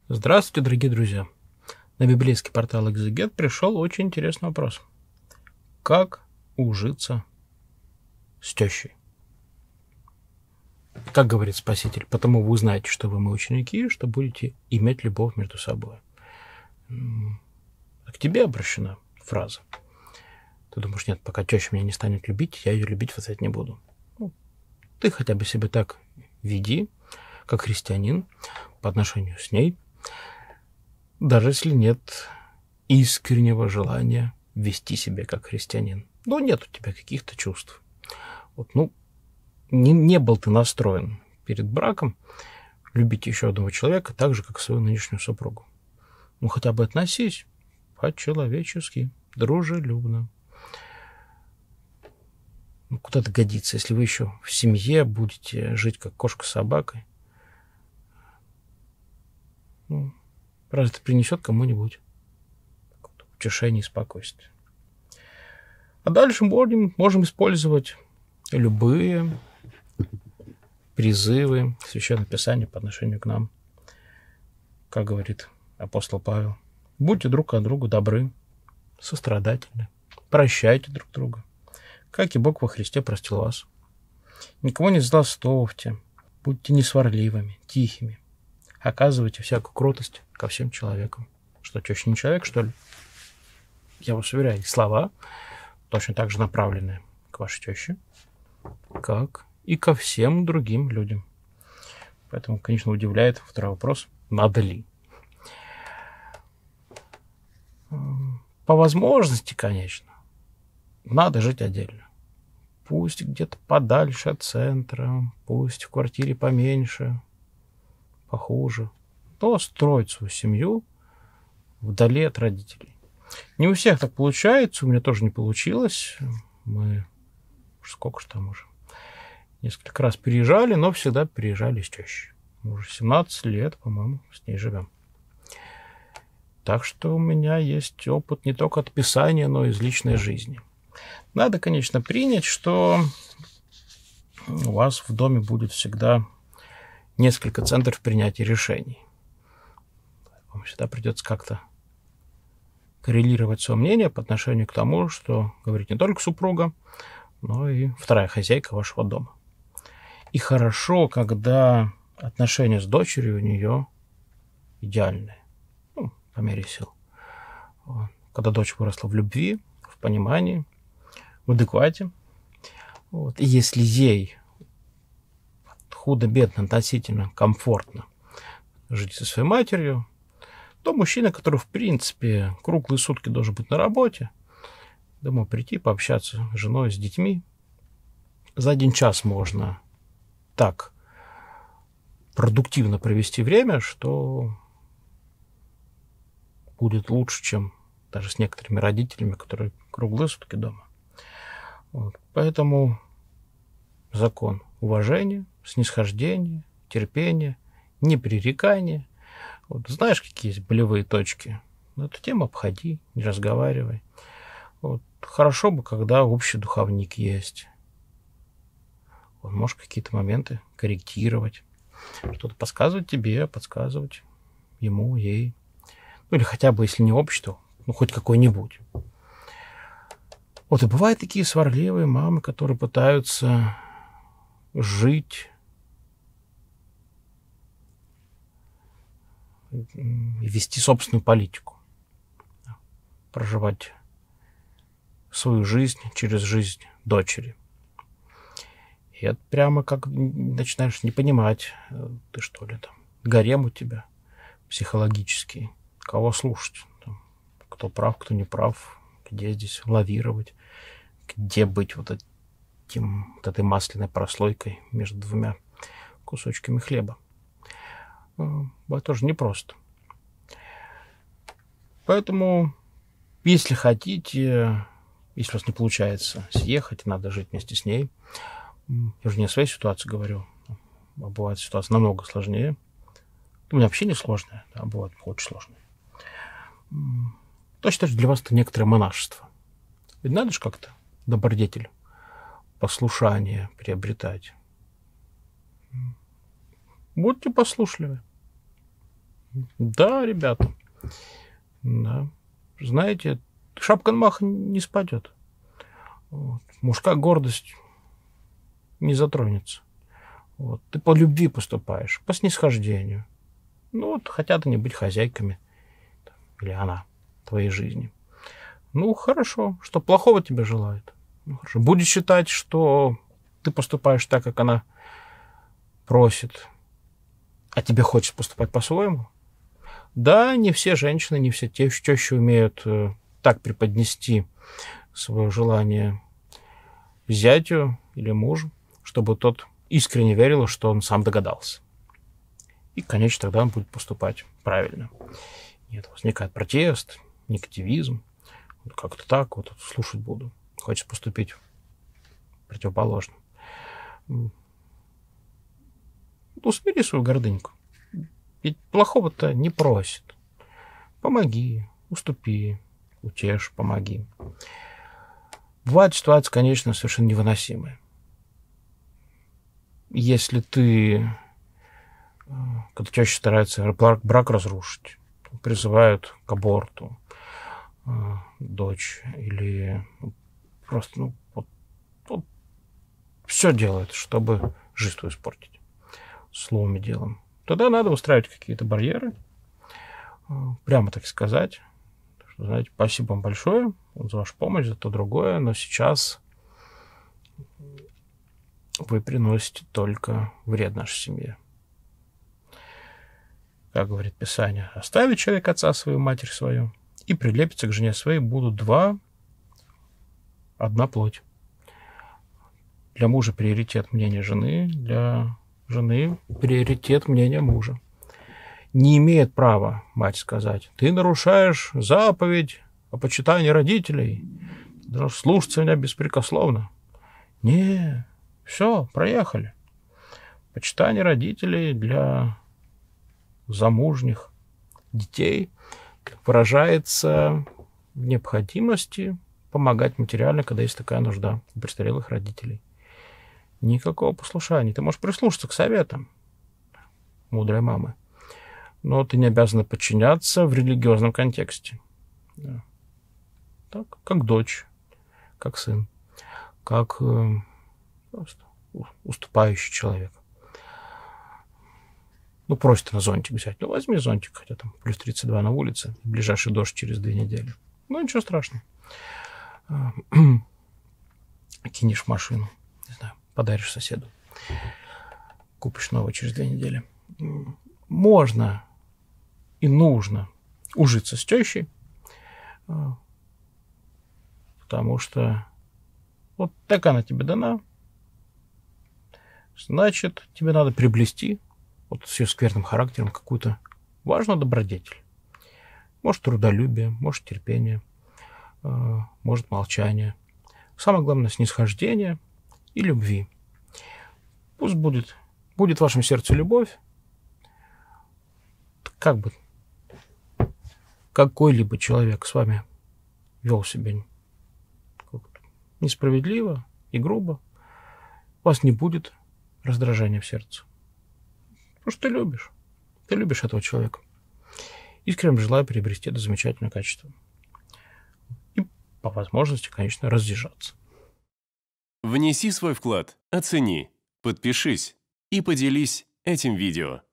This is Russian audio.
Здравствуйте, дорогие друзья! На библейский портал Экзегет пришел очень интересный вопрос. Как ужиться с тещей? Как говорит Спаситель, потому вы узнаете, что вы мои ученики, что будете иметь любовь между собой. К тебе обращена фраза. Ты думаешь, нет, пока теща меня не станет любить, я ее любить в ответ не буду. Ты хотя бы себя так веди, как христианин, по отношению с ней, даже если нет искреннего желания вести себя как христианин. Нет у тебя каких-то чувств. Не был ты настроен перед браком любить еще одного человека так же, как свою нынешнюю супругу. Хотя бы относись по-человечески, дружелюбно. Куда это годится, если вы еще в семье будете жить как кошка с собакой? Разве это принесет кому-нибудь утешение и спокойствие? А дальше можем использовать любые призывы Священного Писания по отношению к нам. Как говорит апостол Павел, будьте друг к другу добры, сострадательны, прощайте друг друга, как и Бог во Христе простил вас. Никого не злословьте, будьте несварливыми, тихими, оказывайте всякую кротость ко всем человекам. Что, теща не человек, что ли? Я вас уверяю, слова точно так же направлены к вашей теще, как и ко всем другим людям. Поэтому, конечно, удивляет второй вопрос, надо ли. По возможности, конечно, надо жить отдельно. Пусть где-то подальше от центра, пусть в квартире поменьше, похуже, но строить свою семью вдали от родителей. Не у всех так получается, у меня тоже не получилось. Мы сколько же там уже? Несколько раз переезжали, но всегда переезжали с тещей. Мы уже 17 лет, по-моему, с ней живем. Так что у меня есть опыт не только от Писания, но и из личной жизни. Надо, конечно, принять, что у вас в доме будет всегда несколько центров принятия решений. Вам всегда придется как-то коррелировать свое мнение по отношению к тому, что говорит не только супруга, но и вторая хозяйка вашего дома. И хорошо, когда отношения с дочерью у нее идеальные, по мере сил. Когда дочь выросла в любви, в понимании, в адеквате. И если ей худо-бедно, относительно комфортно жить со своей матерью, то мужчина, который, в принципе, круглые сутки должен быть на работе, домой прийти, пообщаться с женой, с детьми, за 1 час можно так продуктивно провести время, что будет лучше, чем даже с некоторыми родителями, которые круглые сутки дома. Поэтому закон уважения, снисхождения, терпения, непререкания. Знаешь, какие есть болевые точки? Эту тему обходи, не разговаривай. Хорошо бы, когда общий духовник есть. Можешь какие-то моменты корректировать, что-то подсказывать тебе, подсказывать ему, ей. Или хотя бы, если не общество, хоть какой-нибудь. И бывают такие сварливые мамы, которые пытаются жить и вести собственную политику. Проживать свою жизнь через жизнь дочери. И это прямо как начинаешь не понимать, ты что ли там, гарем у тебя психологический. Кого слушать? Кто прав, кто не прав, где здесь лавировать, где быть этой масляной прослойкой между 2 кусочками хлеба. Это тоже непросто. Поэтому, если хотите, если у вас не получается съехать, надо жить вместе с ней. Я же не о своей ситуации говорю, а бывает ситуация намного сложнее. У меня вообще не сложная, а бывает очень сложная. Точно для вас это некоторое монашество. Ведь надо же как-то добродетель, послушание приобретать. Будьте послушливы. Да, ребята, да. Знаете, шапка на мах не спадет. Вот. Мужская гордость не затронется. Вот. Ты по любви поступаешь, по снисхождению. Ну вот хотят они быть хозяйками, или она, твоей жизни. Ну, хорошо, что плохого тебе желает. Ну, хорошо. Будешь считать, что ты поступаешь так, как она просит, а тебе хочется поступать по-своему. Да, не все женщины, не все тещи умеют так преподнести свое желание зятю или мужу, чтобы тот искренне верил, что он сам догадался. И, конечно, тогда он будет поступать правильно. Нет, возникает протест, негативизм. Вот как-то так вот слушать буду. Хочется поступить противоположно. Усмири свою гордыньку. Ведь плохого-то не просит. Помоги, уступи, утешь, помоги. Бывают ситуации, конечно, совершенно невыносимые. Если ты, когда чаще стараются брак разрушить, призывают к аборту дочь или просто вот все делают, чтобы жизнь твою испортить словом и делом, тогда надо устраивать какие-то барьеры, прямо так сказать, что, знаете, спасибо вам большое за вашу помощь, за то другое, но сейчас вы приносите только вред нашей семье. Как говорит Писание, оставит человек отца свою, матерь свою, и прилепится к жене своей, будут одна плоть. Для мужа приоритет мнения жены, для жены приоритет мнения мужа. Не имеет права мать сказать: ты нарушаешь заповедь о почитании родителей, должен слушаться меня беспрекословно. Не, все, проехали. Почитание родителей для замужних детей выражается в необходимости помогать материально, когда есть такая нужда у престарелых родителей. Никакого послушания. Ты можешь прислушаться к советам мудрой мамы, но ты не обязана подчиняться в религиозном контексте. Да. Так, как дочь, как сын, как просто уступающий человек. Ну, просит на зонтик взять. Ну, возьми зонтик, хотя там плюс 32 на улице, ближайший дождь через 2 недели. Ну, ничего страшного. Кинешь машину, не знаю, подаришь соседу. Купишь новую через 2 недели. Можно и нужно ужиться с тещей, потому что вот так она тебе дана, значит, тебе надо приобрести вот с ее скверным характером какую-то важную добродетель. Может, трудолюбие, может, терпение, может, молчание. Самое главное, снисхождение и любви. Пусть будет в вашем сердце любовь, как бы какой-либо человек с вами вел себя несправедливо и грубо, у вас не будет раздражения в сердце. Потому что ты любишь этого человека. Искренне желаю приобрести это замечательное качество. И по возможности, конечно, разъезжаться. Внеси свой вклад, оцени, подпишись и поделись этим видео.